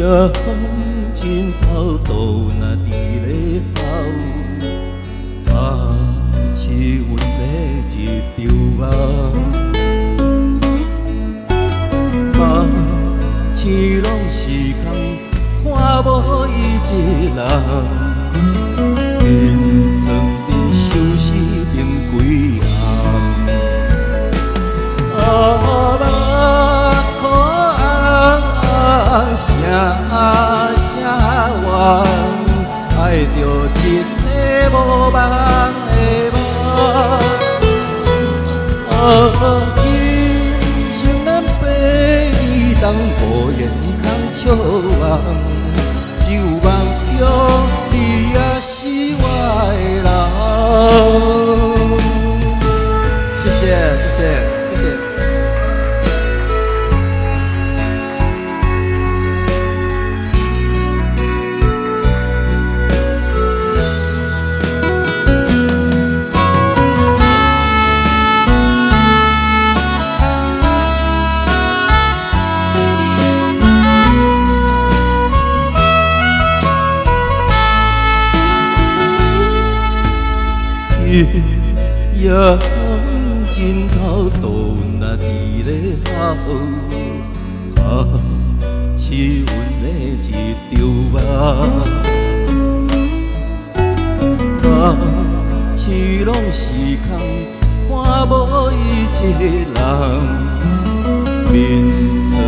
真头都若伫咧跑，是阮的一条梦。梦市拢是空，看无伊一人。眠床边相思定几暗，声声怨，爱着一个无梦的梦。今生咱爬伊当无言空笑梦，只有梦中你也是我的人。谢谢，谢谢，谢谢。夜枕头都若伫咧哭，是阮的一条梦。市拢是空，看无伊一人。眠床